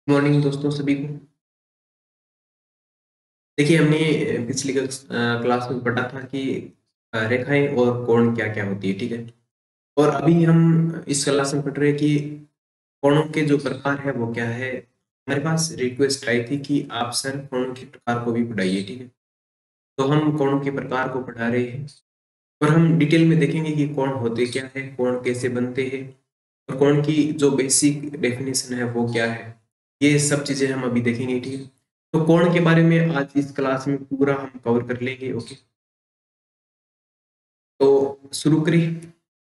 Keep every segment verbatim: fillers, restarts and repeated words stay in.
Morning दोस्तों सभी को। देखिए हमने अ, पिछली कक्ष अ, क्लास में पढ़ा था कि अ, रेखाएं और कोण क्या-क्या होती है, ठीक है? और अभी हम इस क्लास में पढ़ रहे हैं कि कोणों के जो प्रकार है वो क्या है? हमारे पास रिक्वेस्ट आई थी कि आप सर कोणों के प्रकार को भी पढ़ाइए, ठीक है? तो हम कोणों के प्रकार को पढ़ा रहे हैं और हम डिटेल में देखेंगे कि कोण होते क्या हैं, कोण कैसे बनते हैं और कोण की जो बेसिक डेफिनेशन है वो क्या है? ये सब चीज़ें हम अभी देखेंगे, ठीक है? तो कोण के बारे में आज इस क्लास में पूरा हम कवर कर लेंगे, ओके? तो शुरू करें?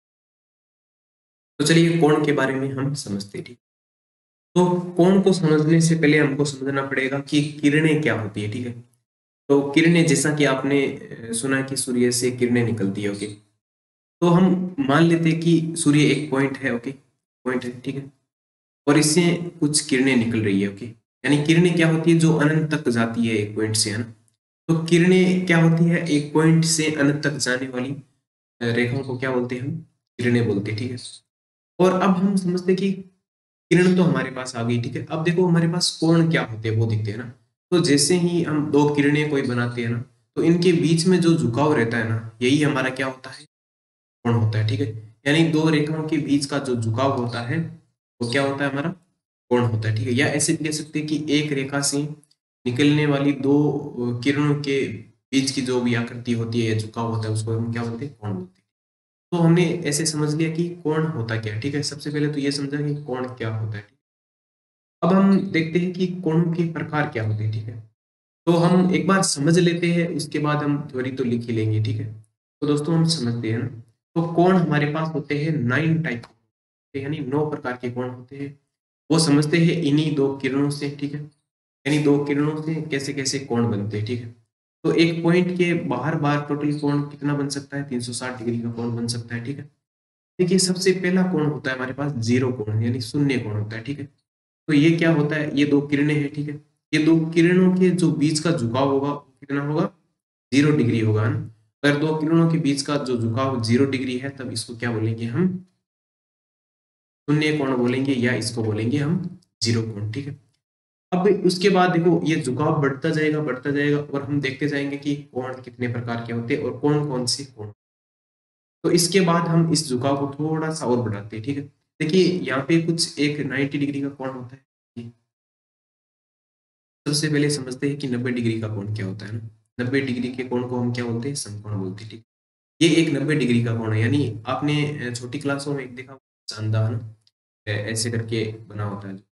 तो चलिए कोण के बारे में हम समझते हैं, ठीक? तो कोण को समझने से पहले हमको समझना पड़ेगा कि किरणें क्या होती है, ठीक है? तो किरणें जैसा कि आपने अ, सुना है कि सूर्य से किरणें निकलती है, ओके? तो हम मान लेते हैं कि सूर्य एक पॉइंट है, ओके? पॉइंट है, ठीक है? और इससे कुछ किरणें निकल रही है, ओके? यानी किरणें क्या होती है जो अनंत तक जाती है एक पॉइंट से, है ना? तो किरणें क्या होती है एक पॉइंट से अनंत तक जाने वाली अ, रेखाओं को क्या बोलते हैं हम? किरणें बोलते हैं, ठीक है? और अब हम समझते हैं कि किरण तो हमारे पास आ गई, ठीक है? अब देखो हमारे पास कोण क्या होते हैं वो दिखते हैं ना? तो जैसे ही हम दो किरणें कोई बनाते हैं ना, तो इनके बीच में जो झुकाव रहता है ना, यही हमारा क्या होता है? कोण होता है, ठीक है? यानी दो रेखाओं के बीच का जो झुकाव होता है, वो क्या होता है हमारा? कोण होता है, ठीक है? या ऐसे भी कह सकते हैं कि एक रेखा से निकलने वाली दो अ, किरणों के बीच की जो भी आकृति होती है या झुकाव होता है, उसको हम क्या बोलते हैं? कोण बोलते हैं। तो हमने ऐसे समझ लिया कि कोण होता क्या है, ठीक है? सबसे पहले तो ये समझा कि कोण क्या होता है। अब हम देखते हैं कि कोणों के प्रकार क्या होते हैं, ठीक है? तो हम एक बार समझ लेते हैं, उसके बाद हम थ्योरी तो लिख ही लेंगे, ठीक है? तो दोस्तों हम समझते हैं ना, तो कोण हमारे पास होते हैं नाइन टाइप के, यानी नौ प्रकार के कोण होते हैं। वो समझते हैं इन्हीं दो किरणों से, ठीक है? यानी दो किरणों से कैसे-कैसे कोण बनते हैं, ठीक है? तो एक पॉइंट के बाहर-बाहर टोटल कोण कितना बन सकता है? तीन सौ साठ डिग्री का कोण बन सकता है, ठीक है? देखिए सबसे पहला कोण होता है हमारे पास ज़ीरो कोण यानी शून्य कोण होता है, ठीक है? तो ये क्या होता है? ये दो किरणें हैं, ठीक है? ये दो किरणों के जो बीच का झुकाव होगा, वो कितना होगा? ज़ीरो डिग्री होगा, है ना? अगर दो किरणों के बीच का जो झुकाव ज़ीरो डिग्री है, तब इसको क्या बोलेंगे हम? शून्य कोण बोलेंगे या इसको बोलेंगे हम ज़ीरो कोण, ठीक है? अब उसके बाद देखो ये झुकाव बढ़ता जाएगा, बढ़ता जाएगा और हम देखते जाएँगे कि कोण कितने प्रकार के होते हैं और कौन-कौन से कोण। तो इसके बाद हम इस झुकाव को थोड़ा-सा और बढ़ाते हैं, ठीक है? देखिए यहाँ पे कुछ एक नब्बे डिग्री का कोण होता है। सबसे पहले समझते हैं कि नब्बे डिग्री का कोण क्या होता है ना? नब्बे डिग्री के कोण को हम क्या बोलते हैं? समकोण बोलते हैं, ठीक? ये एक नब्बे डिग्री का कोण है, यानी आपने अ, छोटी क्लासों में एक देखा होगा सांधा, है ना? अ, ऐसे करके बना होता है।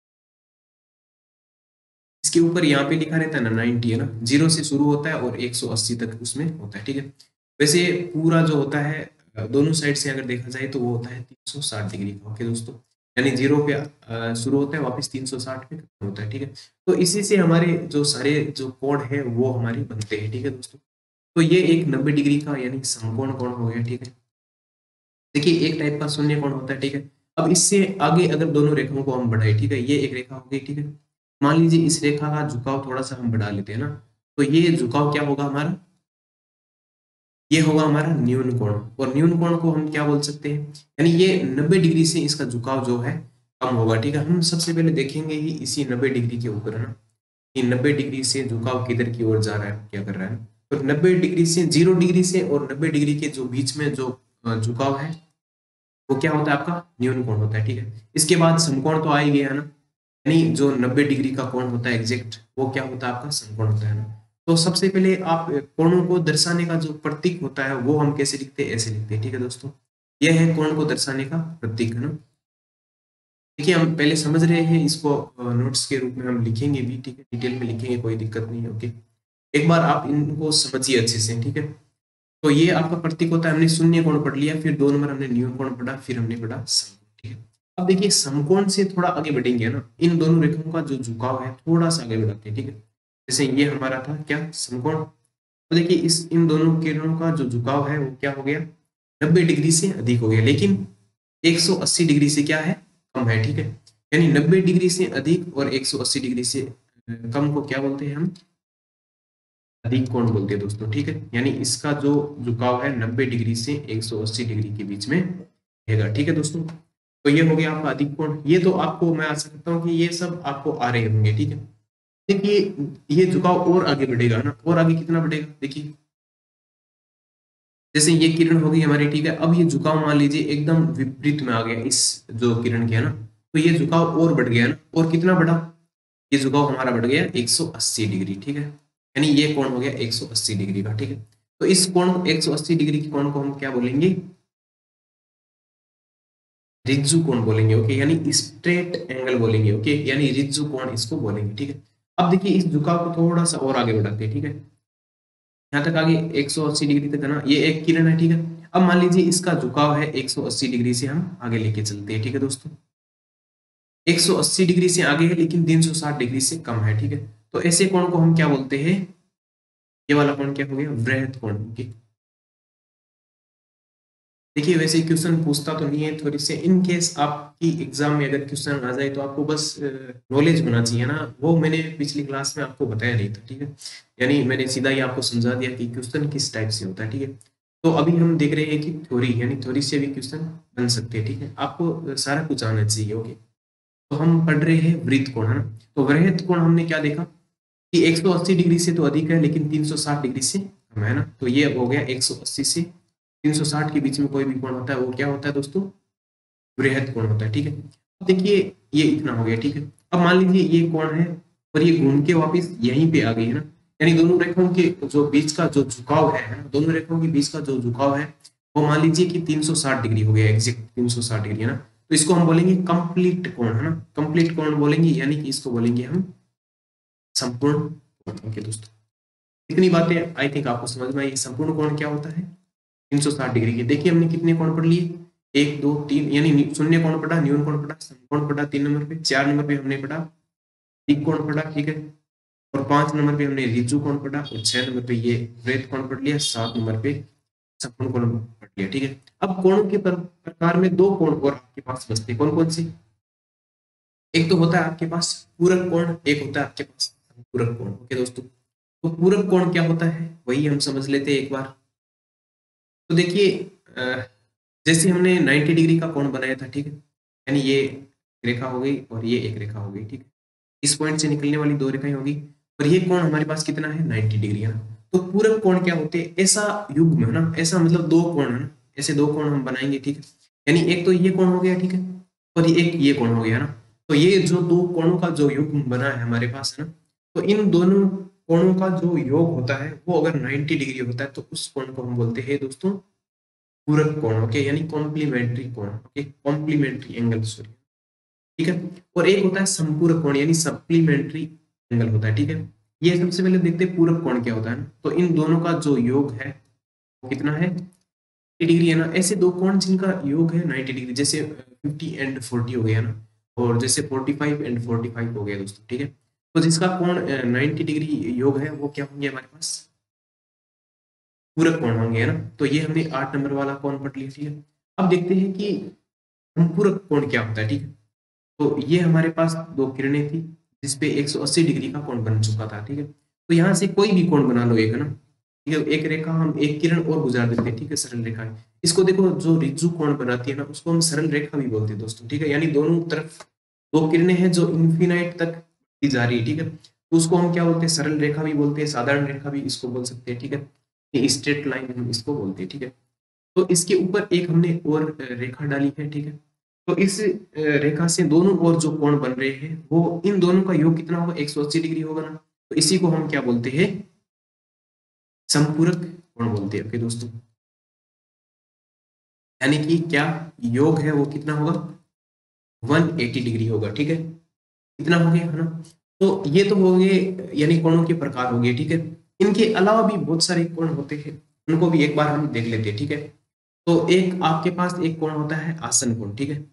इसके ऊपर यहाँ पे लिखा रहता है ना नब्बे, है ना? ज़ीरो से शुरू होता है और एक सौ अस्सी तक उसमें होता है, ठीक है? वैसे पूरा जो होता है अ, दोनों साइड से अगर देखा जाए तो वो होता है तीन सौ साठ डिग्री का, ओके दोस्तों? यानी ज़ीरो पे अ, शुरू होता है वापस तीन सौ साठ पे खत्म होता है, ठीक है? तो इसी से हमारे जो सारे जो कोण हैं वो हमारे बनते हैं, ठीक है दोस्तों? तो ये एक नब्बे डिग्री का यानी समकोण कोण हो गया, ठीक है? देखिए एक टाइप का शून्य कोण होता है, ठीक है? अब इससे आगे अगर दोनों रेखाओं को हम बढ़ाएँ, ठीक है? ये एक रेखा हो गई, ठीक है? मान लीजिए इस रेखा का झुकाव थोड़ा-सा हम बढ़ा लेते हैं ना, तो ये झुकाव क्या होगा हमारा? ये होगा हमारा न्यून कोण और न्यून कोण को हम क्या बोल सकते हैं? यानी ये नब्बे डिग्री से इसका झुकाव जो है कम होगा, ठीक है? हम सबसे पहले देखेंगे ही इसी नब्बे डिग्री के ऊपर, है ना? कि नब्बे डिग्री से झुकाव किधर की ओर जा रहा है, क्या कर रहा है? तो नब्बे डिग्री से ज़ीरो डिग्री से और नब्बे डिग्री के जो बीच में जो अ, झुकाव है, वो क्या होता है आपका? न्यून कोण होता है, ठीक है? इसके बाद समकोण तो आ ही गया ना? यानी जो नब्बे डिग्री का कोण होता है एग्जैक्ट वो क्या होता है आपका? समकोण होता है ना? तो सबसे पहले आप अ, कोणों को दर्शाने का जो प्रतीक होता है वो हम कैसे लिखते हैं? ऐसे लिखते हैं, ठीक है दोस्तों? यह है कोण को दर्शाने का प्रतीक, है ना? देखिए हम पहले समझ रहे हैं इसको अ, नोट्स के रूप में हम लिखेंगे भी, ठीक है? डिटेल में लिखेंगे, कोई दिक्कत नहीं है, ओके? एक बार आप इनको समझिए अच्छे से, ठीक है? तो ये आपका प्रतीक होता है, हमने शून्य कोण पढ़ लिया, फिर दो नंबर हमने न्यून कोण पढ़ा, फिर हमने पढ़ा समकोण, ठीक है? अब देखिए समकोण से थोड़ा आगे बढ़ेंगे ना, इन दोनों रेखाओं का जो झुकाव है थोड़ा-सा आगे बढ़ाते हैं, ठीक है? जैसे ये हमारा था क्या? समकोण। तो देखिए इस इन दोनों किरणों का जो झुकाव है वो क्या हो गया? नब्बे डिग्री से अधिक हो गया, लेकिन एक सौ अस्सी डिग्री से क्या है? कम है, ठीक है? यानी नब्बे डिग्री से अधिक और एक सौ अस्सी डिग्री से अ, कम को क्या बोलते हैं हम? अधिक कोण बोलते हैं दोस्तों, ठीक है? यानी इसका जो झुकाव है नब्बे डिग्री से एक सौ अस्सी डिग्री के बीच में रहेगा, ठीक है दोस्तों? तो ये हो गया आपका अधिक कोण। ये तो आपको मैं आशा करता हूँ कि ये सब आपको आ रहे होंगे, ठीक है। देखिए ये झुकाव और आगे बढ़ेगा ना, और आगे कितना बढ़ेगा, देखिए जैसे ये किरण होगी हमारी, ठीक है। अब ये झुकाव मान लीजिए एकदम विपरीत में आ गया इस जो किरण के, है ना, तो ये झुकाव और बढ़ गया ना, और कितना बढ़ा, ये झुकाव हमारा बढ़ गया एक सौ अस्सी डिग्री, ठीक है। यानी ये कोण हो गया एक सौ अस्सी डिग्री का, ठीक है। तो इस कोण एक सौ अस्सी डिग्री के कोण को हम क्या बोलेंगे, रिज्जु कोण बोलेंगे, ओके, यानी स्ट्रेट एंगल बोलेंगे, ओके, यानी रिज्जु कोण इसको बोलेंगे, ठीक है। अब देखिए इस झुकाव को थोड़ा सा और आगे बढ़ाते हैं, ठीक है। यहाँ तक आगे एक सौ अस्सी डिग्री तक है ना, ये एक किरण है, ठीक है। अब मान लीजिए इसका झुकाव है एक सौ अस्सी डिग्री से, हम आगे लेके चलते हैं, ठीक है दोस्तों। एक सौ अस्सी डिग्री से आगे है लेकिन तीन सौ साठ डिग्री से कम है, ठीक है। तो ऐसे कोण को हम क्या बोलते हैं, ये वाला कोण क्या हो गया, वृहत कोण, ओके। देखिए वैसे क्वेश्चन पूछता तो नहीं है, थोड़ी से इन केस आपकी एग्जाम में अगर क्वेश्चन आ जाए तो आपको बस नॉलेज होना चाहिए ना, वो मैंने पिछली क्लास में आपको बताया नहीं था, ठीक है। यानी मैंने सीधा ही आपको समझा दिया कि क्वेश्चन किस टाइप से होता है, ठीक है। तो अभी हम देख रहे हैं कि थ्योरी, यानी थ्योरी से भी क्वेश्चन बन सकते हैं, ठीक है। आपको सारा कुछ आना चाहिए, ओके। तो हम पढ़ रहे हैं वृत्त कोण, है ना। तो वृहत कोण हमने क्या देखा कि एक सौ अस्सी डिग्री से तो अधिक है लेकिन तीन सौ साठ डिग्री से कम है ना। तो ये हो गया एक सौ अस्सी से तीन सौ साठ के बीच में कोई भी कोण होता है वो क्या होता है दोस्तों, वृहत कोण होता है, ठीक है। अब देखिए ये इतना हो गया, ठीक है। अब मान लीजिए ये कोण है और ये घूम के वापस यहीं पे आ गई, है ना। यानी दोनों रेखाओं के जो बीच का जो झुकाव है, है ना, दोनों रेखाओं के बीच का जो झुकाव है वो मान लीजिए कि तीन सौ साठ डिग्री हो गया, एग्जैक्ट तीन सौ साठ डिग्री, है ना। तो इसको हम बोलेंगे कंप्लीट कोण, है ना, कंप्लीट कोण बोलेंगे, यानी कि इसको बोलेंगे हम संपूर्ण कोण, ओके दोस्तों। इतनी बातें आई थिंक आपको समझ में आई। संपूर्ण कोण क्या होता है, तीन सौ साठ डिग्री के। देखिए हमने कितने कोण पढ़ लिए, एक दो तीन, यानी शून्य कोण पढ़ा, न्यून कोण पढ़ा, समकोण पढ़ा तीन नंबर पे, चार नंबर पे हमने पढ़ा अधिक कोण पढ़ा, ठीक है। और पांच नंबर पे हमने ऋजु कोण पढ़ा, और छह नंबर पे ये वृत्त कोण पढ़ लिया, सात नंबर पे संपूर्ण कोण पढ़ लिया, ठीक है। अब कोणों के पर, प्रकार में दो कोण और आपके पास बचते, कौन कौन से, एक तो होता है आपके पास पूरक कोण, एक होता है आपके पास पूरक कोण, ओके दोस्तों। तो पूरक कोण क्या होता है वही हम समझ लेते हैं एक बार। तो देखिए जैसे हमने नब्बे डिग्री का कोण बनाया था, ठीक है, यानी ये रेखा हो गई और ये एक रेखा हो गई, ठीक है। इस पॉइंट से निकलने वाली दो रेखाएं होगी और ये कोण हमारे पास कितना है, नब्बे डिग्री, है ना। तो पूरक कोण क्या होते हैं, ऐसा युग्म, है ना, ऐसा मतलब दो कोण, है ना, ऐसे दो कोण हम बनाएंगे, ठीक है। यानी एक तो ये कोण हो गया, ठीक है, और ये एक ये कोण हो गया ना। तो ये जो दो कोणों का जो युग्म बना है हमारे पास, है ना, तो इन दोनों कोणों का जो योग होता है वो अगर नब्बे डिग्री होता है तो उस कोण को हम बोलते हैं दोस्तों पूरक कोण, ओके, यानी कॉम्प्लीमेंट्री कोण, ओके, कॉम्प्लीमेंट्री एंगल, सॉरी, ठीक है। और एक होता है संपूरक कोण, यानी सप्लीमेंट्री एंगल होता है, ठीक है। ये सबसे पहले देखते हैं पूरक कोण क्या होता है ना। तो इन दोनों का जो योग है वो कितना है, नब्बे डिग्री, है ना। ऐसे दो कोण जिनका योग है नब्बे डिग्री, जैसे फिफ्टी एंड फोर्टी हो गया ना, और जैसे forty five and forty five हो गया दोस्तों, ठीक है। तो जिसका कोण नब्बे डिग्री योग है वो क्या होंगे हमारे पास, पूरक कोण होंगे, है ना। तो ये हमने आठ नंबर वाला कोण पढ़ लिया, ठीक है। अब देखते हैं कि संपूरक कोण क्या होता है, ठीक है। तो ये हमारे पास दो किरणें थी जिसपे एक सौ अस्सी डिग्री का कोण बन चुका था, ठीक है। तो यहाँ से कोई भी कोण बना लो एक, है ना, ठीक है। एक रेखा हम एक किरण और गुजार देते हैं, ठीक है, सरल रेखा है। इसको देखो जो रिज्जु कोण बनाती है ना उसको हम सरल रेखा भी बोलते हैं दोस्तों, ठीक है। यानी दोनों तरफ दो किरणें हैं जो इन्फिनाइट तक जा रही है, ठीक है। तो उसको हम क्या बोलते हैं, सरल रेखा भी बोलते हैं, साधारण रेखा भी इसको बोल सकते हैं, ठीक है। स्ट्रेट लाइन हम इसको बोलते हैं, ठीक है। तो इसके ऊपर एक हमने और रेखा डाली है, ठीक है। तो इस रेखा से दोनों ओर जो कोण बन रहे हैं वो इन दोनों का योग कितना होगा, एक सौ अस्सी डिग्री होगा ना। तो इसी को हम क्या बोलते हैं, संपूरक कोण बोलते हैं, ओके दोस्तों। यानी कि क्या योग है वो कितना होगा, एक सौ अस्सी डिग्री होगा, ठीक है। कितना हो गया, है ना। तो ये तो हो गए यानी कोणों के प्रकार हो गए, ठीक है। इनके अलावा भी बहुत सारे कोण होते हैं, उनको भी एक बार हम देख लेते हैं, ठीक है। तो एक आपके पास एक कोण होता है आसन कोण, ठीक है।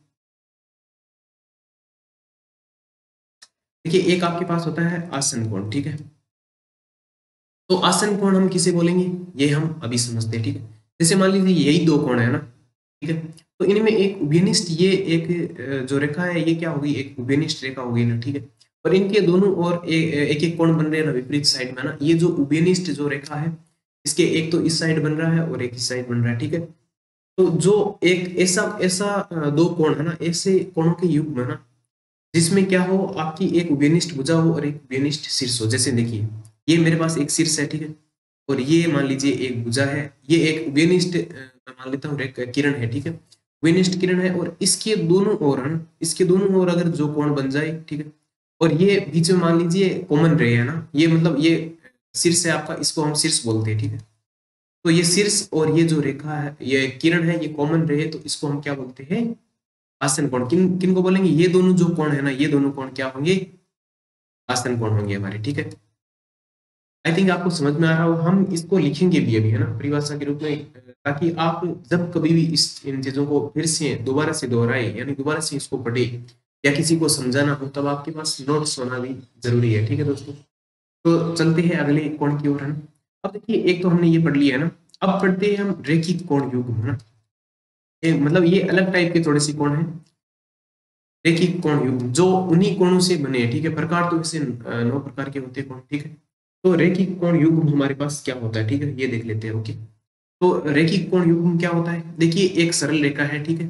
देखिए एक आपके पास होता है आसन कोण, ठीक है। तो आसन कोण हम किसे बोलेंगे ये हम अभी समझते हैं, ठीक है। जैसे मान लीजिए यही दो कोण है ना, ठीक है। तो इनमें एक उभयनिष्ठ, ये एक जो रेखा है ये क्या होगी, एक उभयनिष्ठ रेखा होगी ना, ठीक है। और इनके दोनों ओर एक एक कोण बन रहे हैं ना विपरीत साइड में ना। ये जो उभयनिष्ठ जो रेखा है इसके एक तो इस साइड बन रहा है और एक इस साइड बन रहा है, ठीक है। तो जो एक ऐसा ऐसा अ, दो कोण है ना, ऐसे कोणों के युग्म है ना, जिसमें क्या हो, आपकी एक उभयनिष्ठ भुजा हो और एक उभयनिष्ठ शीर्ष हो। जैसे देखिए, ये मेरे पास एक शीर्ष है, ठीक है, और ये मान लीजिए एक भुजा है, ये एक उभयनिष्ठ अ, मैं मान लेता हूँ एक किरण है, ठीक है, उभयनिष्ठ किरण है, और इसके दोनों ओर है ना, इसके दोनों ओर अगर जो कोण बन जाए, ठीक है, और ये बीच में मान लीजिए कॉमन रे है ना, ये मतलब ये शीर्ष है आपका, इसको हम शीर्ष बोलते हैं, ठीक है। तो ये शीर्ष और ये जो रेखा है, ये किरण है, ये कॉमन रे है, तो इसको हम क्या बोलते हैं, आसन कोण। किन किन को बोलेंगे, ये दोनों जो कोण है ना, ये दोनों कोण क्या होंगे, आसन कोण होंगे हमारे, ठीक है। आई थिंक आपको समझ में आ रहा हो। हम इसको लिखेंगे भी अभी, है ना, परिभाषा के रूप में, ताकि आप जब कभी भी इस इन चीजों को फिर से दोबारा से दोहराए, यानी दोबारा से इसको पढ़े या किसी को समझाना हो, तब आपके पास नोट्स होना भी जरूरी है, ठीक है दोस्तों। तो चलते हैं अगले कोण की ओर, है ना। अब देखिए, एक तो हमने ये पढ़ लिया है ना, अब पढ़ते हैं हम रेखिक कोण युग्म, है ना। ये मतलब ये अलग टाइप के थोड़े से कोण है, रेखिक कोण युग्म, जो उन्हीं कोणों से बने हैं, ठीक है। प्रकार तो इसे अ, नौ प्रकार के होते हैं कोण, ठीक है। तो रेखिक कोण युग्म हमारे पास क्या होता है, ठीक है, ये देख लेते हैं। ओके, तो रेखिक कोण युग्म क्या होता है, देखिए एक सरल रेखा है, ठीक है।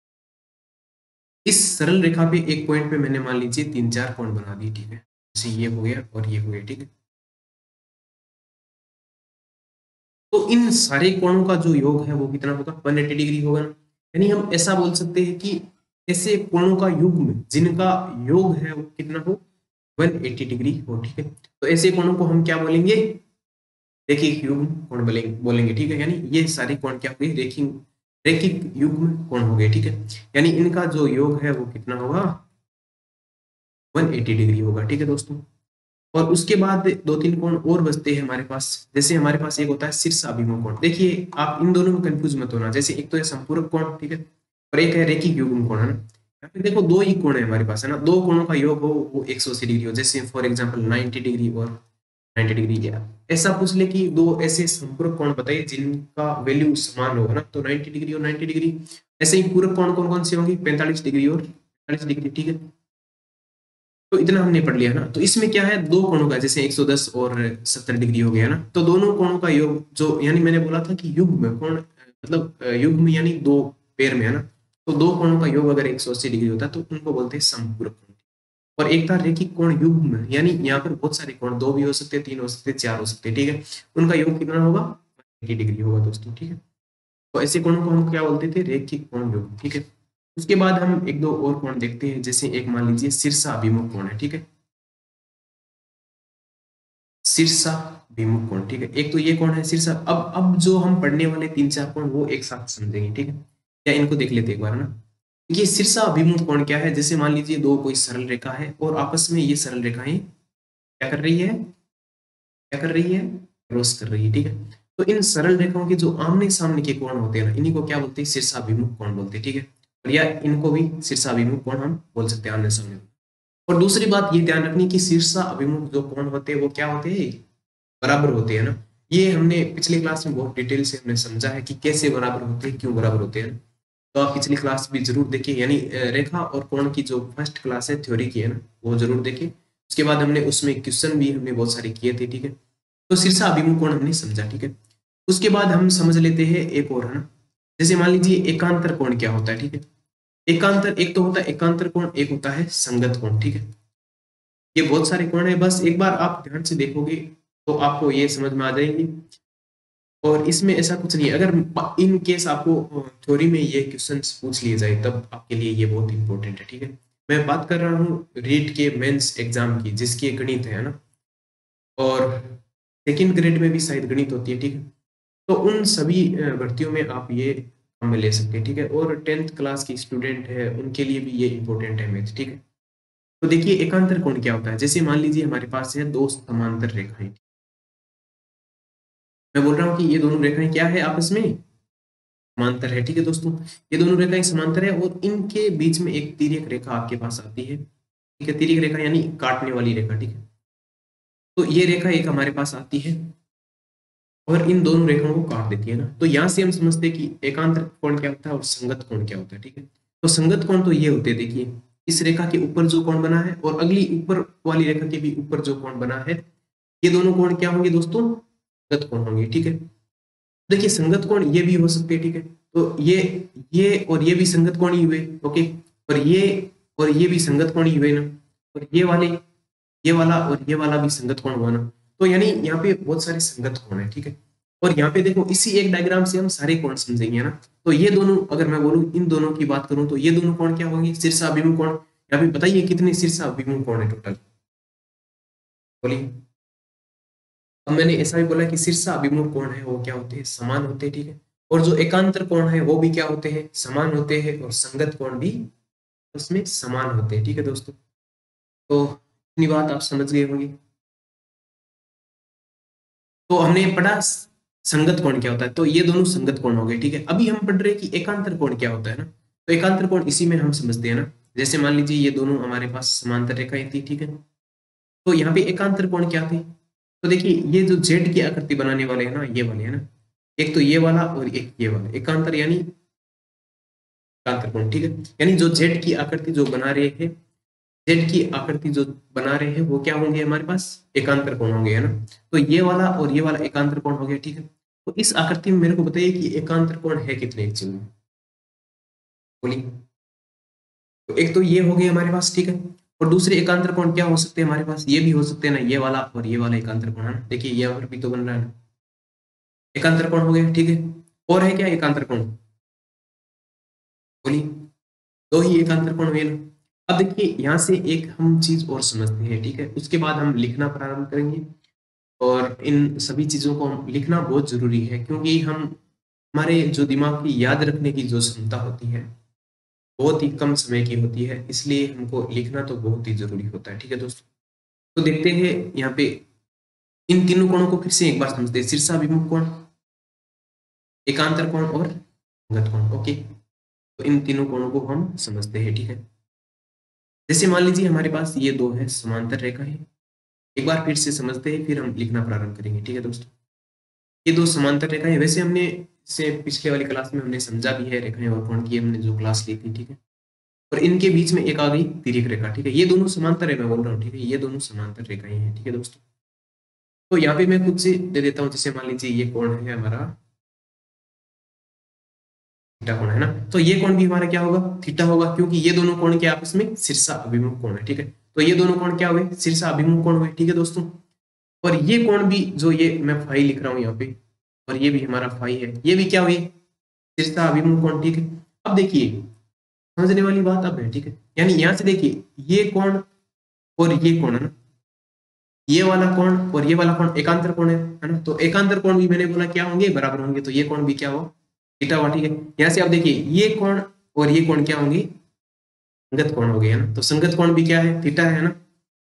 इस सरल रेखा पे एक पॉइंट पे मैंने मान लीजिए तीन चार कोण बना दिए, ठीक है, जैसे ये हो गया और ये हो गया, ठीक है। तो इन सारे कोणों का जो योग है वो कितना होगा, वन एटी डिग्री होगा ना। यानी हम ऐसा बोल सकते हैं कि ऐसे कोणों का युग्म जिनका योग है वो कितना हो, वन एटी डिग्री हो, ठीक है। तो ऐसे कोणों को हम क्या बोलेंगे, रेखिक युग्म कोण बोलेंगे बोलेंगे ठीक है। यानी ये सारे कोण क्या हो गए, रेखिक रेखिक युग्म कोण हो गए, ठीक है। यानी इनका जो योग है वो कितना होगा, वन एटी डिग्री होगा, ठीक है दोस्तों। और उसके बाद दो तीन कोण और बचते हैं हमारे पास। जैसे हमारे पास एक होता है शीर्ष अभिमुख कोण। देखिए आप इन दोनों में कंफ्यूज मत होना। जैसे एक तो है संपूरक कोण, ठीक है, और एक है रेखिक युग्म कोण, है ना। यहाँ पे देखो दो ही कोण है हमारे पास, है ना। दो कोणों का योग हो वो एक सौ अस्सी डिग्री हो, जैसे फॉर एग्जाम्पल नाइन्टी डिग्री और नाइन्टी डिग्री। या ऐसा पूछ ले कि दो ऐसे संपूरक कोण बताइए जिनका वैल्यू समान होगा ना, तो नाइन्टी डिग्री और नाइन्टी डिग्री। ऐसे ही पूरक कोण कौन कौन से होंगे, पैंतालीस डिग्री और पैंतालीस डिग्री, ठीक है। तो इतना हमने पढ़ लिया ना। तो इसमें क्या है, दो कोणों का, जैसे एक सौ दस और सत्तर डिग्री हो गया ना, तो दोनों कोणों का योग जो, यानी मैंने बोला था कि युग्म कोण मतलब अ, युग्म यानी दो पेयर में, है ना। तो दो कोणों का योग अगर एक सौ अस्सी डिग्री होता है तो उनको बोलते हैं समपूरक कोण। और एक था रेखिक कोण युग्म, यानी यहाँ पर बहुत सारे कोण, दो भी हो सकते हैं, तीन हो सकते हैं, चार हो सकते हैं, ठीक है। उनका योग कितना होगा, अस्सी डिग्री होगा दोस्तों, ठीक है। तो ऐसे कोणों को हम क्या बोलते थे, रेखिक कोण योग, ठीक है। उसके बाद हम एक दो और कोण देखते हैं। जैसे एक मान लीजिए शीर्षाभिमुख कोण है, ठीक है, शीर्षाभिमुख कोण, ठीक है। एक तो ये कोण है शीर्षा। अब अब जो हम पढ़ने वाले तीन चार कोण वो एक साथ समझेंगे, ठीक है। या इनको देख लेते हैं एक बार ना। ये शीर्षाभिमुख कोण क्या है, जैसे मान लीजिए दो कोई सरल रेखा है और आपस में ये सरल रेखाएं क्या कर रही है, क्या कर रही है, क्रॉस कर रही है, ठीक है। तो इन सरल रेखाओं के जो आमने सामने के कोण होते हैं ना, इन्हीं को क्या बोलते हैं, शीर्षाभिमुख कोण बोलते हैं, ठीक है। और या इनको भी शीर्षाभिमुख कोण हम बोल सकते हैं, आमने सामने। और दूसरी बात ये ध्यान रखनी कि शीर्षाभिमुख जो कोण होते हैं वो क्या होते हैं, बराबर होते हैं ना। ये हमने पिछली क्लास में बहुत डिटेल से हमने समझा है कि कैसे बराबर होते हैं, क्यों बराबर होते हैं। तो आप पिछली क्लास भी जरूर देखिए, यानी अ, रेखा और कोण की जो फर्स्ट क्लास है थ्योरी की, है ना, वो जरूर देखिए। उसके बाद हमने उसमें क्वेश्चन भी हमने बहुत सारे किए थे, ठीक है। तो शीर्षा अभिमुख कोण हमने समझा, ठीक है। उसके बाद हम समझ लेते हैं एक और, है ना। जैसे मान लीजिए एकांतर कोण क्या होता है, ठीक है। एकांतर, एक तो होता है एकांतर कोण, एक होता है संगत कोण, ठीक है। ये बहुत सारे कोण है, बस एक बार आप ध्यान से देखोगे तो आपको ये समझ में आ जाएंगे। और इसमें ऐसा कुछ नहीं है, अगर इन केस आपको थ्योरी में ये क्वेश्चंस पूछ लिए जाए तब आपके लिए ये बहुत इंपॉर्टेंट है, ठीक है। मैं बात कर रहा हूँ रीट के मेंस एग्जाम की, जिसकी गणित है ना, और सेकंड ग्रेड में भी शायद गणित होती है, ठीक है। तो उन सभी अ, भर्तियों में आप ये हमें ले सकते हैं, ठीक है। और टेंथ क्लास की स्टूडेंट है उनके लिए भी ये इंपॉर्टेंट है मैथ, ठीक है। तो देखिए एकांतर कोण क्या होता है। जैसे मान लीजिए हमारे पास है दो समांतर रेखाएं। मैं बोल रहा हूँ कि ये दोनों रेखाएं क्या है, आपस में समांतर है, ठीक है दोस्तों। ये दोनों रेखाएं समांतर है और इनके बीच में एक तिर्यक रेखा आपके पास आती है, ठीक है। तिर्यक रेखा यानी काटने वाली रेखा, ठीक है। तो ये रेखा एक हमारे पास आती है और इन दोनों रेखाओं को काट देती है ना। तो यहाँ से हम समझते हैं कि एकांतर कोण क्या होता है और संगत कोण क्या होता है, ठीक है। तो संगत कोण तो ये होते हैं, देखिए इस रेखा के ऊपर जो कोण बना है और अगली ऊपर वाली रेखा के भी ऊपर जो कोण बना है, ये दोनों कोण क्या होंगे दोस्तों, संगत कोण होंगे, ठीक है। देखिए संगत कोण ये भी हो सकते हैं, ठीक है। तो ये ये और ये भी संगत कोण ही हुए, ओके, और ये और ये भी संगत कोण ही हुए ना, और ये वाले ये वाला और ये वाला भी संगत कोण हुआ ना। तो यानी यहाँ पे बहुत सारे संगत कोण है, ठीक है। और यहाँ पे देखो इसी एक डायग्राम से हम सारे कोण समझेंगे ना। तो ये दोनों, अगर मैं बोलूं इन दोनों की बात करूं तो ये दोनों कोण क्या होंगे, शीर्षाभिमुख कोण। यहाँ पे बताइए कितने शीर्षाभिमुख कोण है टोटल, बोलिए। अब मैंने ऐसा भी बोला कि शीर्षाभिमुख कोण है वो क्या होते हैं, समान होते हैं, ठीक है। और जो एकांतर कोण है वो भी क्या होते हैं, समान होते हैं, और संगत कोण भी उसमें समान होते हैं, ठीक है दोस्तों। तो इतनी बात आप समझ गए होंगे। तो हमने पढ़ा संगत कोण क्या होता है, तो ये दोनों संगत कोण हो गए, ठीक है। अभी हम पढ़ रहे हैं कि एकांतर कोण क्या होता है ना। तो एकांतर कोण इसी में हम समझते हैं ना। जैसे मान लीजिए ये दोनों हमारे पास समांतर रेखाएं थी, ठीक है। तो यहाँ पे एकांतर कोण क्या थे, तो देखिए ये जो जेड की आकृति बनाने वाले हैं ना, ये वाले है ना, एक तो ये वाला और एक ये वाला, एकांतर यानी एकांतर कोण, ठीक है। यानी जो जेड की आकृति जो बना रहे हैं, जेड की आकृति जो बना रहे हैं वो क्या होंगे हमारे पास, एकांतर कोण होंगे, है ना। तो ये वाला और ये वाला एकांतर कोण हो गया, ठीक है। तो इस आकृति में मेरे को बताइए कि एकांतर कोण है कितने एक्चुअली में, बोलिए। तो एक तो ये हो गए हमारे पास, ठीक है। और दूसरे एकांतर कोण क्या हो सकते हैं हमारे पास, ये भी हो सकते हैं ना, ये वाला और ये वाला एकांतर कोण, है ना। देखिए ये और भी तो बन रहा है ना, एकांतर कोण हो गया, ठीक है। और है क्या एकांतर कोण, बोलिए। दो ही एकांतर कोण हुए ना। अब देखिए यहाँ से एक हम चीज और समझते हैं, ठीक है। उसके बाद हम लिखना प्रारंभ करेंगे। और इन सभी चीजों को हम लिखना बहुत जरूरी है, क्योंकि हम हमारे जो दिमाग की याद रखने की जो क्षमता होती है बहुत ही कम समय की होती है, इसलिए हमको लिखना तो बहुत ही जरूरी होता है, ठीक है दोस्तों। तो देखते हैं यहाँ पे इन तीनों कोणों को फिर से एक बार समझते हैं, शीर्षाभिमुख कोण, एकांतर कोण और संगत कोण, ओके। तो इन तीनों कोणों को हम समझते हैं, ठीक है। जैसे मान लीजिए हमारे पास ये दो है समांतर रेखा है, एक बार फिर से समझते हैं, फिर हम लिखना प्रारंभ करेंगे, ठीक है दोस्तों। ये दो समांतर रेखाएं, वैसे हमने से पिछले वाली क्लास में हमने समझा भी है रेखाएं और कोण की, हमने जो क्लास ली थी, ठीक है। और इनके बीच में एक आ गई तिर्यक रेखा, ठीक है। ये दोनों समांतर है, मैं बोल रहा हूँ, ठीक है। ये दोनों समांतर रेखाएं हैं, ठीक है दोस्तों। तो यहाँ पे मैं खुद से दे देता हूँ, जैसे मान लीजिए ये कोण है हमारा थीटा कोण, है ना। तो ये कोण भी हमारा क्या होगा, थीटा होगा, क्योंकि ये दोनों कोण के आपस में शीर्षा अभिमुख कोण है, ठीक है। तो ये दोनों कोण क्या हुए, शीर्षा अभिमुख कोण हुए, ठीक है दोस्तों। और ये कोण भी जो ये मैं फाई लिख रहा हूँ यहाँ पे, और ये भी हमारा फाई है, ये भी क्या हुई, शीर्षा अभिमुख कोण, ठीक है। अब देखिए समझने वाली बात अब है, ठीक है। यानी यहाँ से देखिए ये कोण और ये कोण, है ना, ये वाला कोण और ये वाला कोण एकांतर कोण है है ना। तो एकांतर कोण भी मैंने बोला क्या होंगे, बराबर होंगे। तो ये कोण भी क्या हो, थीटा हुआ, ठीक है। यहाँ से अब देखिए ये कोण और ये कोण क्या होंगे, संगत कोण हो गए, है ना। तो संगत कोण भी क्या है, थीटा है ना,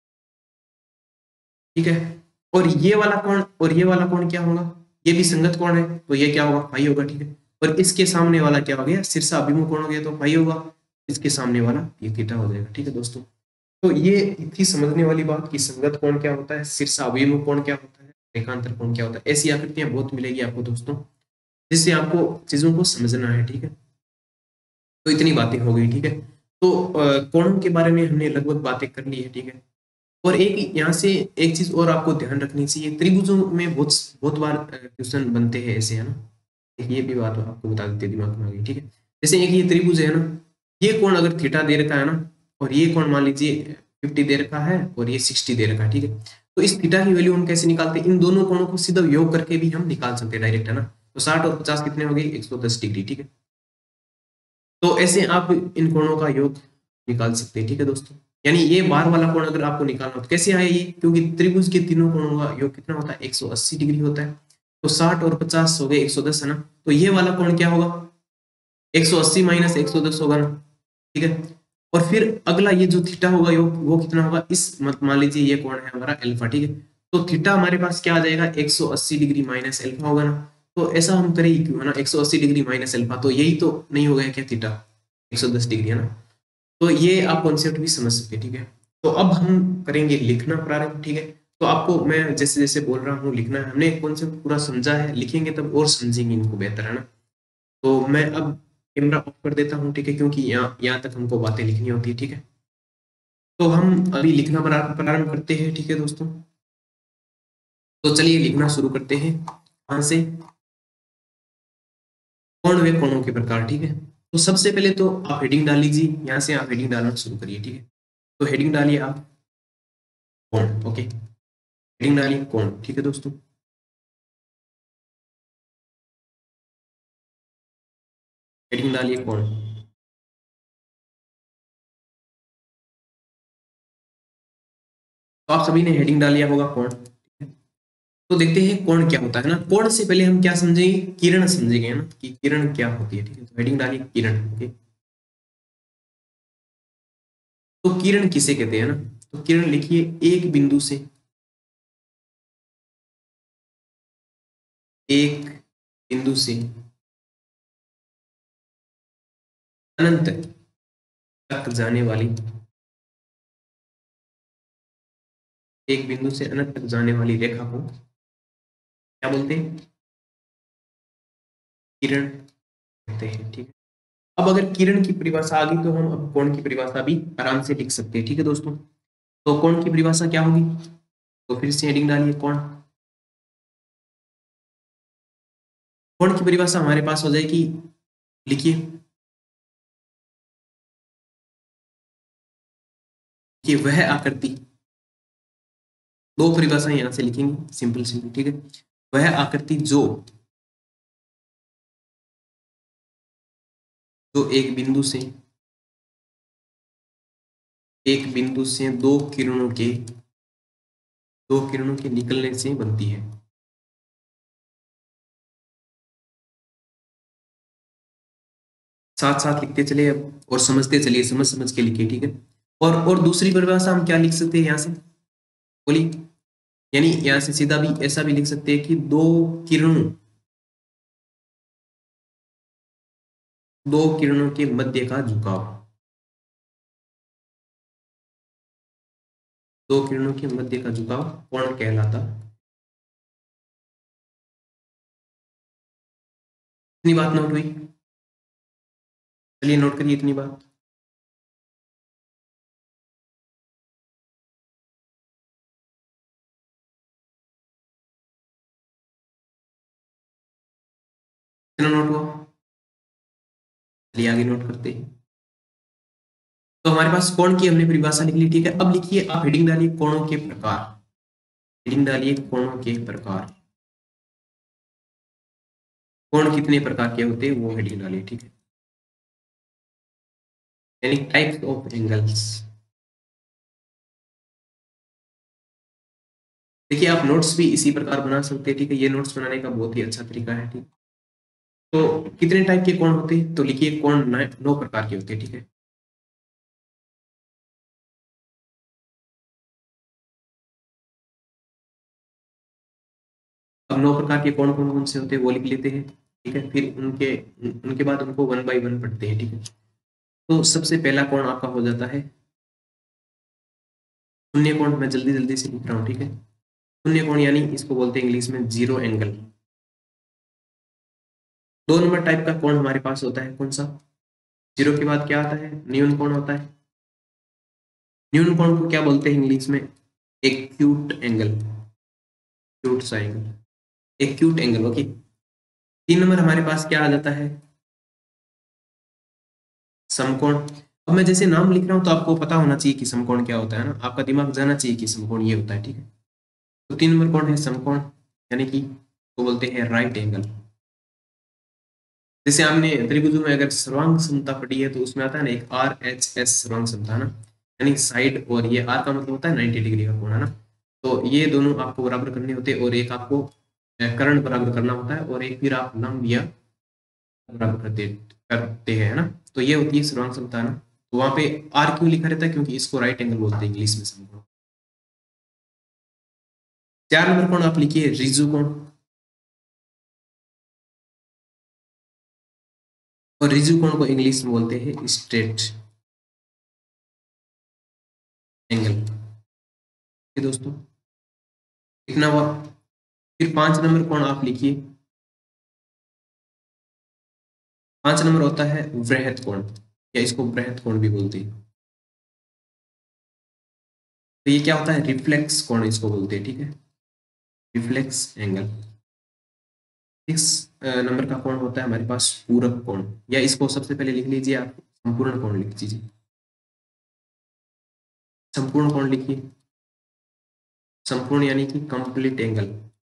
ठीक है। और ये वाला कोण और ये वाला कोण क्या होगा, ये भी संगत कोण है, तो ये क्या होगा, फाई होगा, ठीक है। और इसके सामने वाला क्या हो गया, शीर्षा अभिमुख कोण हो गया, तो फाई होगा। इसके सामने वाला ये थीटा हो जाएगा, ठीक है दोस्तों। तो ये थी समझने वाली बात कि संगत कोण क्या होता है, शीर्षा अभिमुख कोण क्या होता है, एकांतर कोण क्या होता है। ऐसी आकृतियां बहुत मिलेगी आपको दोस्तों, जिससे आपको चीजों को समझना है, ठीक है। तो इतनी बातें हो गई, ठीक है। तो अ, कोणों के बारे में हमने लगभग बातें कर ली है, ठीक है। और एक यहाँ से एक चीज और आपको ध्यान रखनी चाहिए, त्रिभुजों में बहुत बहुत बार क्वेश्चन बनते हैं ऐसे, है ना। एक ये भी बात आपको बता देते हैं, दिमाग में आ गई, ठीक है। जैसे एक ये त्रिभुज है ना, ये कोण अगर थीटा दे रखा है ना, और ये कोण मान लीजिए फिफ्टी दे रखा है और ये सिक्सटी दे रखा है, ठीक है। तो इस थीटा की वैल्यू हम कैसे निकालते हैं, इन दोनों कोणों को सीधा योग करके भी हम निकाल सकते हैं डायरेक्ट, है ना। तो साठ और पचास कितने हो गए, एक सौ दस डिग्री, ठीक है। तो ऐसे आप इन कोणों का योग निकाल सकते हैं, ठीक है दोस्तों। यानी ये बाहर वाला कोण अगर आपको निकालना हो तो कैसे आए ये, क्योंकि त्रिभुज के तीनों कोणों का योग कितना होता है, एक सौ अस्सी डिग्री होता है। तो साठ और पचास हो गए एक सौ दस, है ना। तो ये वाला कोण क्या होगा, एक सौ अस्सी माइनस एक सौ दस होगा ना, ठीक है। और फिर अगला ये जो थीटा होगा योग वो कितना होगा, इस मत मान लीजिए ये कोण है हमारा अल्फा, ठीक है। तो थीटा हमारे पास क्या आ जाएगा, एक सौ अस्सी डिग्री माइनस अल्फा होगा ना। तो ऐसा हम करें क्यों, है ना, एक सौ अस्सी डिग्री माइनस अल्फा, तो यही तो नहीं हो गया क्या थीटा, एक सौ दस डिग्री, है ना। तो ये आप कॉन्सेप्ट भी समझ सकते हैं, ठीक है। तो अब हम करेंगे लिखना प्रारंभ, ठीक है। तो आपको मैं जैसे जैसे बोल रहा हूँ लिखना है, हमने कॉन्सेप्ट पूरा समझा है, लिखेंगे तब और समझेंगे इनको बेहतर, है ना। तो मैं अब कैमरा ऑफ कर देता हूँ, ठीक है, क्योंकि यहाँ यहाँ तक हमको बातें लिखनी होती है, ठीक है। तो हम अभी लिखना प्रारंभ प्रारंभ करते हैं, ठीक है दोस्तों। तो चलिए लिखना शुरू करते हैं, कहाँ से, कोण व कोणों के प्रकार, ठीक है। तो सबसे पहले तो आप हेडिंग डाल लीजिए, यहाँ से आप हेडिंग डालना शुरू करिए, ठीक है। तो हेडिंग डालिए आप कोण, ओके, हेडिंग डालिए कोण, ठीक है दोस्तों। हेडिंग डालिए कोण। तो आप सभी ने हेडिंग डाल लिया होगा कोण, ठीक है। तो देखते हैं कोण क्या होता है ना। कोण से पहले हम क्या समझेंगे, किरण समझेंगे ना, कि किरण क्या होती है, ठीक है। तो हेडिंग डालिए किरण, ओके। तो किरण किसे कहते हैं ना, तो किरण लिखिए एक बिंदु से, एक बिंदु से अनंत तक जाने वाली, एक बिंदु से अनंत तक जाने वाली रेखा को क्या बोलते हैं, किरण कहते हैं, ठीक है। अब अगर किरण की परिभाषा आ गई तो हम अब कोण की परिभाषा भी आराम से लिख सकते हैं, ठीक है दोस्तों। तो कोण की परिभाषा क्या होगी, तो फिर से हेडिंग डालिए कोण। कोण की परिभाषा हमारे पास हो जाएगी, लिखिए कि वह आकृति, दो परिभाषाएं यहां से लिखेंगे सिंपल सिंपल, ठीक है। वह आकृति जो जो एक बिंदु से, एक बिंदु से दो किरणों के, दो किरणों के निकलने से बनती है। साथ साथ लिखते चलिए अब और समझते चलिए, समझ समझ के लिखिए, ठीक है। और और दूसरी परिभाषा हम क्या लिख सकते हैं यहाँ से, बोलिए। यानी यहाँ से सीधा भी ऐसा भी लिख सकते हैं कि दो किरणों, दो किरणों के मध्य का झुकाव, दो किरणों के मध्य का झुकाव कोण कहलाता। इतनी बात नोट हुई, चलिए नोट करिए इतनी बात। इतना नोट हुआ, चलिए आगे नोट करते हैं। तो हमारे पास कोण की हमने परिभाषा निकली, ठीक है। अब लिखिए आप हेडिंग डालिए कोणों के प्रकार, हेडिंग डालिए कोणों के प्रकार। कोण कितने प्रकार के होते हैं वो हेडिंग डालिए, ठीक है। यानी टाइप्स ऑफ एंगल्स। देखिए आप नोट्स भी इसी प्रकार बना सकते हैं, ठीक है। ये नोट्स बनाने का बहुत ही अच्छा तरीका है, ठीक। तो कितने टाइप के कोण होते हैं, तो लिखिए कोण नौ नौ प्रकार के होते हैं, ठीक है। अब नौ प्रकार के कोण कौन कौन से होते हैं वो लिख लेते हैं, ठीक है। फिर उनके उनके बाद उनको वन बाय वन पढ़ते हैं, ठीक है। तो सबसे पहला कोण आपका हो जाता है शून्य कोण। मैं जल्दी जल्दी से लिख रहा हूँ, ठीक है। शून्य कोण यानी इसको बोलते हैं इंग्लिश में जीरो एंगल। दो नंबर टाइप का कोण हमारे पास होता है कौन सा, जीरो के बाद क्या आता है, न्यून कोण होता है। न्यून कोण को क्या बोलते हैं इंग्लिश में, एक्यूट एंगल, एक्यूट सा एंगल, एक्यूट एंगल, ओके। तीन नंबर हमारे पास क्या आ जाता है, समकोण। अब मैं जैसे नाम लिख रहा हूं तो आपको पता होना चाहिए कि समकोण क्या होता है ना, आपका दिमाग जाना चाहिए कि समकोण ये होता है, ठीक है। तो तीन नंबर कौन है, समकोण, यानी कि वो बोलते हैं राइट एंगल। जैसे आपने त्रिभुजों में अगर सर्वांग समता पढ़ी है तो उसमें आता है ना एक आर एच एस सर्वांग समता ना, यानी साइड, और ये आर का मतलब होता है नाइन्टी डिग्री का कोण, है ना। तो ये दोनों आपको बराबर करने होते हैं, और एक आपको अ, कर्ण बराबर करना होता है, और एक फिर आप लंब या बराबर करते करते हैं, है ना। तो ये होती है सर्वांग समता ना। तो वहां पे आर क्यों लिखा रहता है, क्योंकि इसको राइट एंगल बोलते हैं इंग्लिश में समकोण। चार नंबर कोण आप लिखिए रिजु कोण, और रिजु कोण को इंग्लिश में बोलते हैं स्ट्रेट एंगल, ठीक है दोस्तों। लिखना हुआ। फिर पांच नंबर कोण आप लिखिए, पांच नंबर होता है वृहत कोण, या इसको वृहत कोण भी बोलते हैं। तो ये क्या होता है, रिफ्लेक्स कोण इसको बोलते हैं, ठीक है। रिफ्लेक्स एंगल, नंबर का कोण होता है हमारे पास पूरक कोण, या इसको सबसे पहले लिख लीजिए आप, संपूर्ण कोण लिख दीजिए, संपूर्ण कोण लिखिए, संपूर्ण यानी कि कंप्लीट एंगल।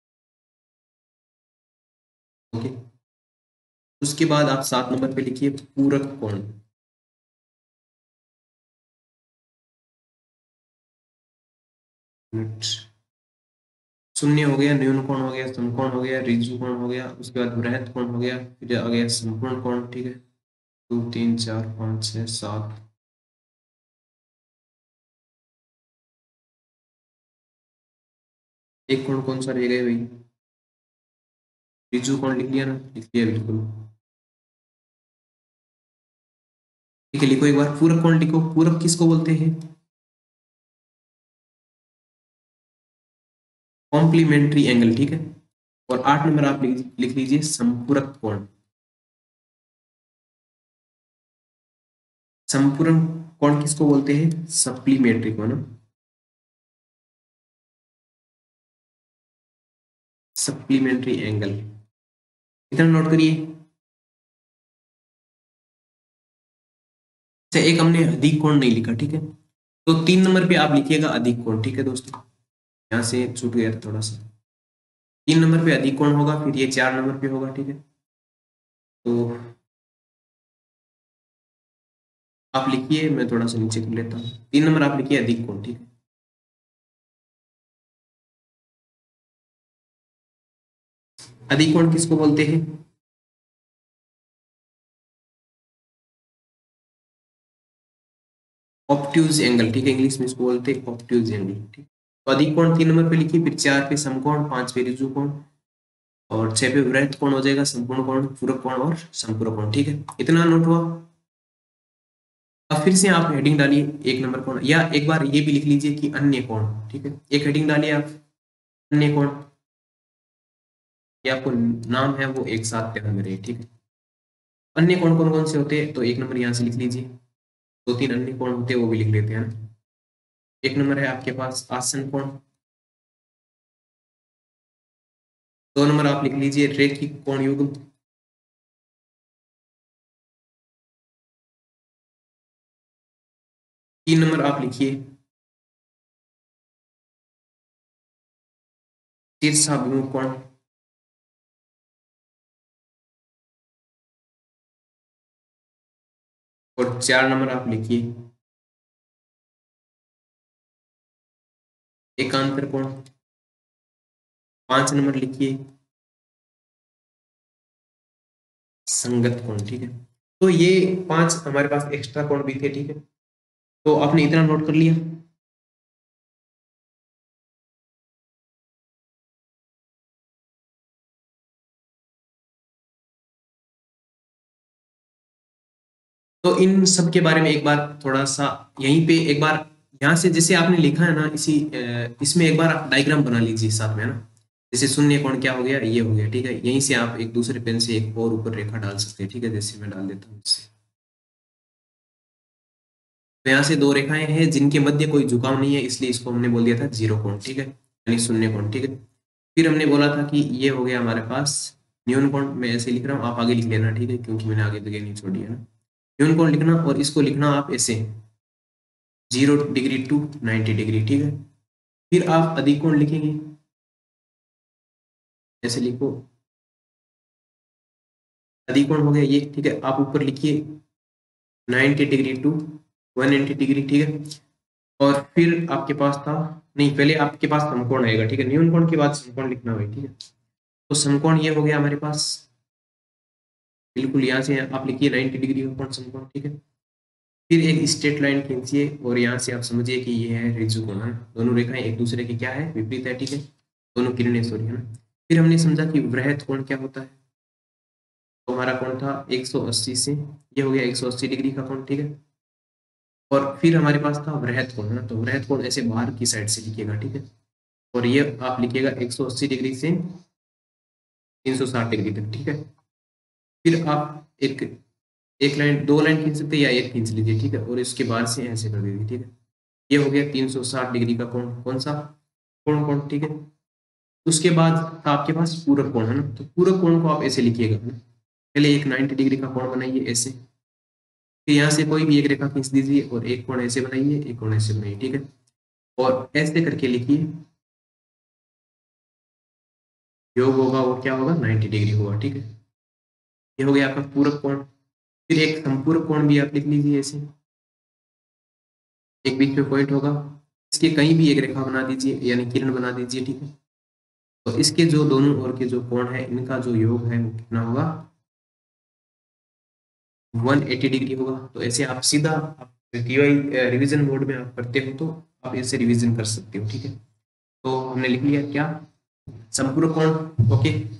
ओके, उसके बाद आप सात नंबर पे लिखिए पूरक कोण। शून्य हो गया, न्यून कोण हो गया, समकोण हो गया, ऋजु कोण हो गया, उसके बाद वृहत कोण हो गया, फिर आ गया संपूर्ण कोण। ठीक है, दो तीन चार पाँच छः सात, एक कोण कौन सा रह गया भाई, ऋजु कोण लिख लिया ना, लिख लिया बिल्कुल। ठीक है, लिखो एक बार पूरक कोण लिखो। पूरक किसको बोलते हैं, कॉम्प्लीमेंट्री एंगल। ठीक है, और आठ नंबर आप लिख लिख लीजिए संपूरक कोण। संपूर्ण कोण किसको बोलते हैं, सप्लीमेंट्री कोण, सप्लीमेंट्री एंगल, इतना नोट करिए। अच्छा, एक हमने अधिक कोण नहीं लिखा, ठीक है, तो तीन नंबर पे आप लिखिएगा अधिक कोण। ठीक है दोस्तों, यहाँ से छूट गया था थोड़ा सा, तीन नंबर पे अधिक कोण होगा, फिर ये चार नंबर पे होगा। ठीक है, तो आप लिखिए, मैं थोड़ा सा नीचे कर लेता हूँ, तीन नंबर आप लिखिए अधिक कोण। ठीक है, अधिक कोण किसको बोलते हैं, ऑब्ट्यूज एंगल। ठीक है, इंग्लिश में इसको बोलते हैं ऑब्ट्यूज एंगल। ठीक, तो अधिक कोण तीन नंबर पे लिखिए, फिर चार पे समकोण, पांच पे ऋजु कोण, और छह पे वृहत कोण हो जाएगा, संपूर्ण कोण, पूरक कोण और संपूरक कोण। ठीक है, इतना नोट हुआ। अब फिर से आप हेडिंग डालिए एक नंबर कोण, या एक बार ये भी लिख लीजिए कि अन्य कोण। ठीक है, एक हेडिंग डालिए आप, अन्य कोण, ये आपको नाम है वो एक साथ ध्यान में रहे। ठीक है, अन्य कोण कौन कौन से होते हैं, तो एक नंबर यहाँ से लिख लीजिए, दो तीन अन्य कोण होते हैं वो भी लिख लेते हैं ना। एक नंबर है आपके पास आसन कोण, दो नंबर आप लिख लीजिए रैखिक कोण युग्म, तीन नंबर आप लिखिए शीर्षाभिमुख कोण, और चार नंबर आप लिखिए एकांतर कोण, पांच नंबर लिखिए संगत कोण। ठीक है, तो ये पांच हमारे पास एक्स्ट्रा कोण भी थे। ठीक है, तो आपने इतना नोट कर लिया। तो इन सब के बारे में एक बार थोड़ा सा यहीं पे एक बार, यहाँ से जैसे आपने लिखा है ना, इसी अ, इसमें एक बार आप डायग्राम बना लीजिए साथ में, है ना। जैसे शून्य कोण क्या हो गया, ये हो गया। ठीक है, यहीं से आप एक दूसरे पेन से एक और ऊपर रेखा डाल सकते हैं। ठीक है, जैसे मैं डाल देता हूँ इससे, तो यहाँ से दो रेखाएं हैं जिनके मध्य कोई झुकाव नहीं है, इसलिए इसको हमने बोल दिया था जीरो कोण। ठीक है, यानी शून्य कोण। ठीक है, फिर हमने बोला था कि ये हो गया हमारे पास न्यून कोण, मैं ऐसे लिख रहा हूँ, आप आगे लिख लेना। ठीक है, क्योंकि मैंने आगे जगह नहीं छोड़ी है ना। न्यून कोण लिखना, और इसको लिखना आप ऐसे zero degree to ninety degree. ठीक है, फिर आप अधिक कोण लिखेंगे, ऐसे लिखो, अधिक कोण हो गया ये। ठीक है, आप ऊपर लिखिए ninety degree to one eighty degree. ठीक है, और फिर आपके पास था, नहीं पहले आपके पास समकोण आएगा। ठीक है, न्यून कोण के बाद समकोण लिखना होगा। ठीक है, तो समकोण ये हो गया हमारे पास, बिल्कुल यहाँ से आप लिखिए नाइन्टी डिग्री का कोण समकोण। ठीक है, फिर एक स्ट्रेट लाइन खींचिए, और यहाँ से आप समझिए कि ये है ऋजु कोण, है। दोनों रेखाएं एक दूसरे की क्या है, विपरीत है। ठीक है, दोनों किरणें सॉरी, है ना। फिर हमने समझा कि वृहत कोण क्या होता है, तो हमारा कोण था एक सौ अस्सी से, ये हो गया एक सौ अस्सी डिग्री का कोण। ठीक है, और फिर हमारे पास था वृहत कोण, है ना, तो वृहत कोण ऐसे बाहर की साइड से लिखिएगा। ठीक है, और ये आप लिखिएगा एक सौ अस्सी डिग्री से तीन सौ साठ डिग्री तक। ठीक है, फिर आप एक एक लाइन, दो लाइन खींच सकते हैं, या एक खींच लीजिए। ठीक है, और इसके बाद से ऐसे कर दीजिए। ठीक है, ये हो गया तीन सौ साठ डिग्री का कोण, कौन सा कोण, कोण। ठीक है, उसके बाद था आपके पास पूरक कोण, है ना। तो पूरक कोण को आप ऐसे लिखिएगा, है ना। पहले एक नब्बे डिग्री का कोण बनाइए ऐसे, फिर यहाँ से कोई भी एक रेखा खींच दीजिए और एक कोण ऐसे बनाइए, एक कोण ऐसे बनाइए, ठीक है। और ऐसे करके लिखिए, योग होगा वो क्या होगा, नब्बे डिग्री होगा, ठीक है। ये हो गया आपका पूरक कोण। फिर एक संपूरक कोण भी आप लिख लीजिए ऐसे, एक बीच में पॉइंट होगा, इसके कहीं भी एक रेखा बना दीजिए, यानी किरण बना दीजिए, ठीक है। तो इसके जो दोनों ओर के जो कोण है, इनका जो योग है वो कितना होगा, एक सौ अस्सी डिग्री होगा। तो ऐसे आप सीधा टीवाई रिवीजन मोड में आप करते हो तो आप इसे रिवीजन कर सकते हो, ठीक है। तो हमने लिख लिया क्या, संपूरक कोण, ओके।